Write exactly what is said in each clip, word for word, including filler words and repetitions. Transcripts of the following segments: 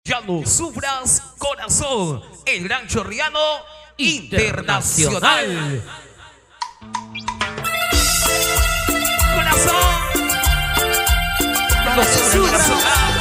Ya no sufras, corazón, el gran chorriano internacional. Corazón, ya no sufras, corazón.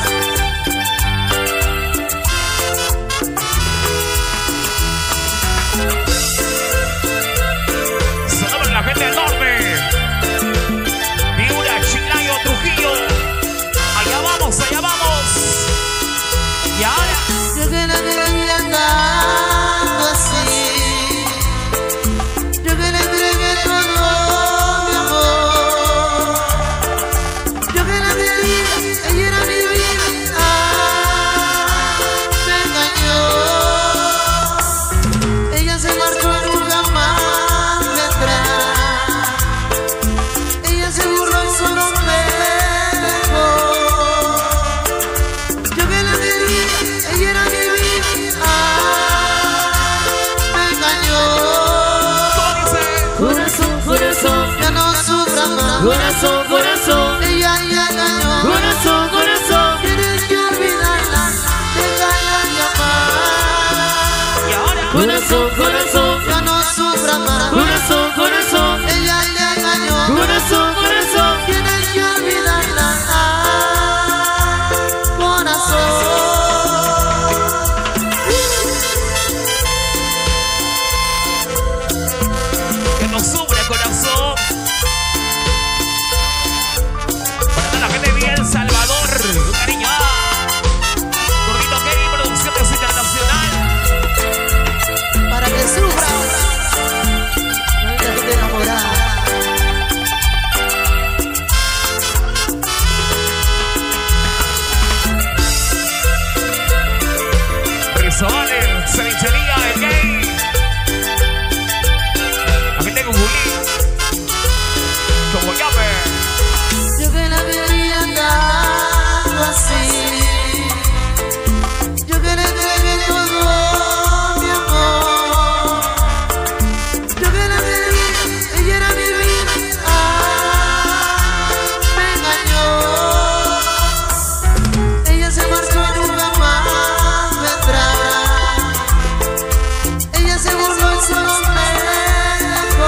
Sonamos la gente del norte. Piura, Chiclayo, Trujillo. Allá vamos, allá vamos. Y ahora yo que la vi andando así, yo que le entregué todo mi amor, yo que la vi, ella era mi vida, me engañó, ella se marchó y nunca más vendrá, ella se burló y solo me dejó, yo que la vi. Ella era mi vida, me engañó. Corazón, corazón, ya no sufra más. Corazón, corazón, ella ya engañó. Corazón, corazón, tienes que olvidarla, déjala llamar. y ahora Corazón, corazón, ya no sufra más. Corazón, corazón, ella ya engañó. Corazón, corazón, tienes que olvidarla. Corazón. no sufre corazón. Para toda la gente de El Salvador, un cariño. Gordito Kevin, Producciones Internacional. Para que sufra. No hay gente enamorada. Rizones, cevichería, el gay. Yo que la veía andando así, yo que le entregué todo mi amor, yo que la veía, ella era mi vida, me engañó, ella se marchó y nunca más vendrá, ella se burló y solo me dejó.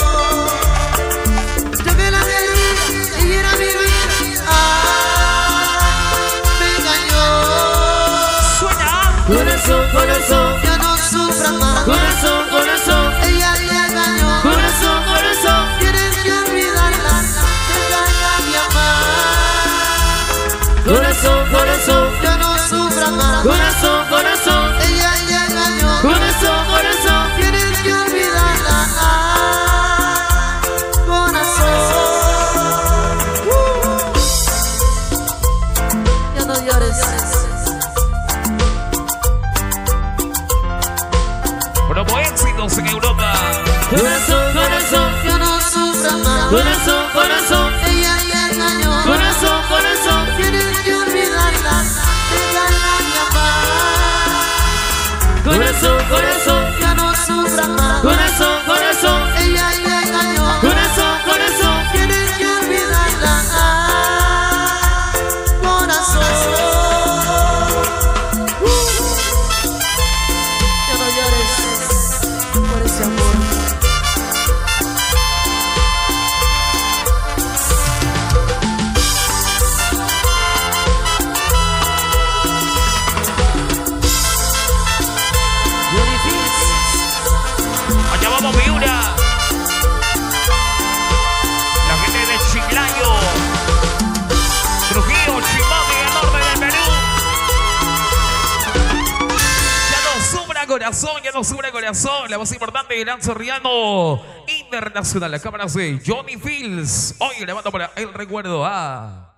Corazón, corazón, ya no sufra más. Corazón, corazón, ella ya engañó. Corazón, corazón, tienes que olvidarla, déjala llamar. Corazón, corazón, ya no sufra más. Corazón, corazón, ella ya engañó. Corazón, corazón, tienes que olvidarla. Corazón, uh. ya no llores. Promo éxitos en Europa. Corazón, corazón, ya no sufra más. Corazón, corazón, ella ya engañó. Corazón, corazón, tienes que olvidarla, déjala llamar. Corazón, corazón, ya no sufra más. Corazón, corazón, ella ya engañó. Corazón, corazón, tienes que olvidarla. Corazón, uh. ya no llores por ese amor. Allá vamos, Piura. La gente de Chiclayo, Trujillo, Chimón y el norte del Perú. Ya no sufra corazón, ya no sufra corazón. La voz importante de Gran Chorriano Internacional. Las cámaras de Johnny Fields. Hoy le mando para el recuerdo a...